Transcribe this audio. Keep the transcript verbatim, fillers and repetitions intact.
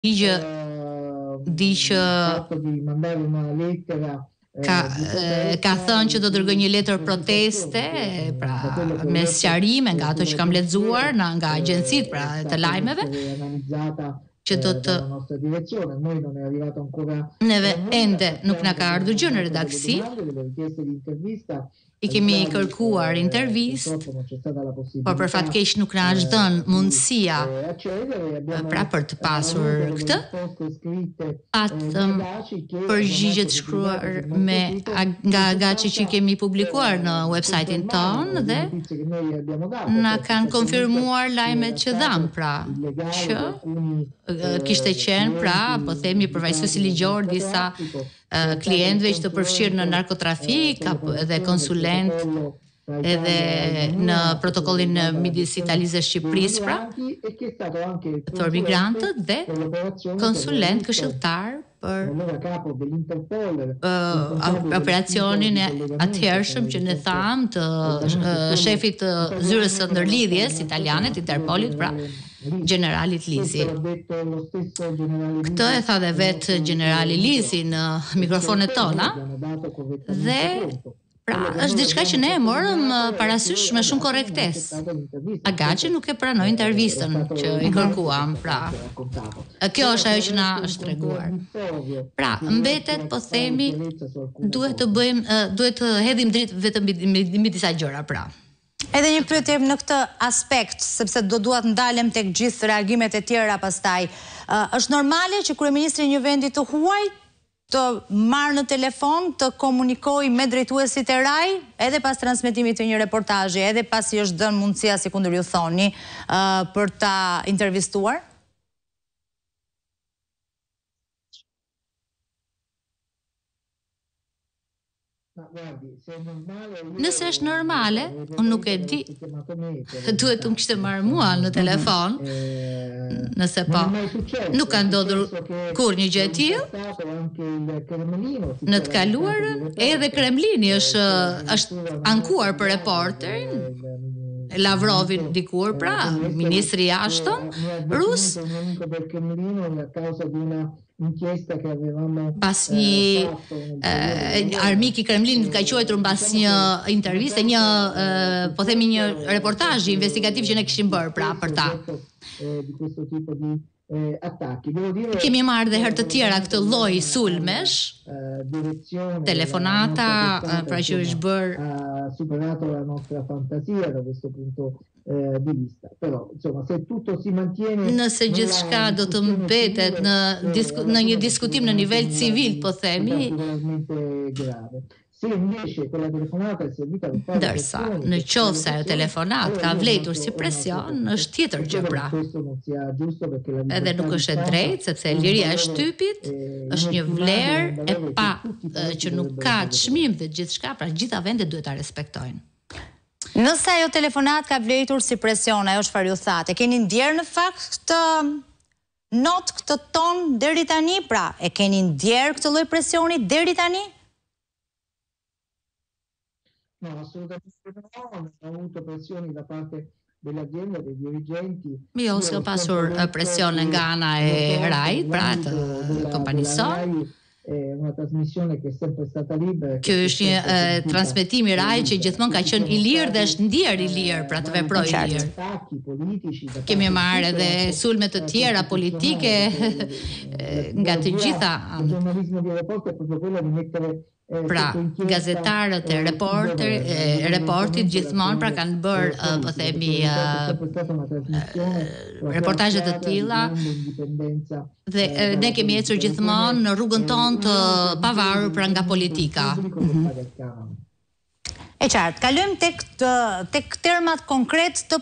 di që di që ka ka thënë që do dërgoj një letër proteste, pra me sqarime nga ato që kam lexuar nga nga agjencitë pra të lajmeve, që do të neve ende nuk na ka ardhur gjë në redaksi. I kemi kërkuar intervistë, por për fat keq nuk na është dhënë mundësia pra për të pasur këtë. Patëm përgjigje të shkruar me nga Agaçi që kemi publikuar në website-in tonë dhe na kanë konfirmuar lajmet që dham, pra që kishte qenë pra, po themi përfaqësuesi ligjor disa Uh, klientëve që të përfshirë në narkotrafik edhe konsulent edhe në protokollin midis Italisë dhe Shqipërisë pra për migrantët dhe konsulent këshilltar për uh, operacionin e atëhershëm që ne tham të uh, shefit të zyrës së ndërlidhjes italiane të Interpolit pra generalit Lisi. Këtë e tha dhe vetë generali Lisi në mikrofonet tona dhe pra është diçka që ne e morëm parasysh me shumë korrektesë. Agaçi nuk e pranoi intervistën që i kërkuam, pra. Kjo është ajo që na është treguar. Pra, mbetet po themi duhet të bëjmë duhet të hedhim dritë vetëm mbi disa gjëra, pra. Edhe një pyetje në këtë aspekt, sepse do duat ndalem tek gjithë reagimet e tjera pastaj. Uh, është normale që kryeministri i një vendi të huaj të marrë në telefon, të komunikojë me drejtuesit e raj, edhe pas transmetimit të një reportazhi, edhe pasi është dhënë mundësia, si kundër ju thoni, uh, për ta intervistuar? Nëse është normale, unë nuk e di, duhet të më kishte marrë mua në telefon, nëse po, nuk ka ndodhur kur një gjë e tillë. Në të kaluarën, edhe Kremlini është, është ankuar për reporterin, Lavrovin dikur, pra, ministri i jashtëm rus, pas një eh, armik i Kremlinit ka quajtur mbas një interviste, një eh, po themi një reportazh investigativ që ne kishim bërë pra për ta. Kemi marrë dhe herë të tjera këtë lloj sulmesh, telefonata, pra që është bërë superato la nostra fantasia da questo punto eh, di vista. Però, insomma, se tutto si mantiene... Nëse gjithçka do të mbetet në, disku, në një diskutim në nivel civil, po themi, ndërsa, në qoftë se ajo telefonat ka vletur si presion, është tjetër gjë pra. Edhe nuk është e drejtë, sepse liria e shtypit është një vlerë e pa që nuk ka çmim dhe gjithçka, pra gjitha vendet duhet ta respektojnë. Nëse ajo telefonat ka vletur si presion, ajo çfarë ju thatë, e keni ndjerë në fakt këtë not, këtë ton deri tani, pra, e keni ndjerë këtë lloj presioni deri tani? No, assolutamente no, non ho avuto pressioni da parte dell'azienda, dei dirigenti. Jo, s'ka pasur presione nga ana e rajt, pra të kompanisë. Una trasmissione che è sempre stata libera. Ky është një eh, transmetim i rajt që gjithmonë ka qenë i lirë dhe është ndjer i lirë për të veprojë i lirë. Kemi marrë edhe sulme të tjera politike nga të gjitha. Il giornalismo di Report è proprio quello di mettere Pra, gazetarët e reporter, e reportit gjithmonë pra kanë bërë, po themi, reportazhe të tilla dhe ne kemi ecur gjithmonë në rrugën tonë të pavarur pra nga politika. E qartë, kalojmë tek tek termat konkret të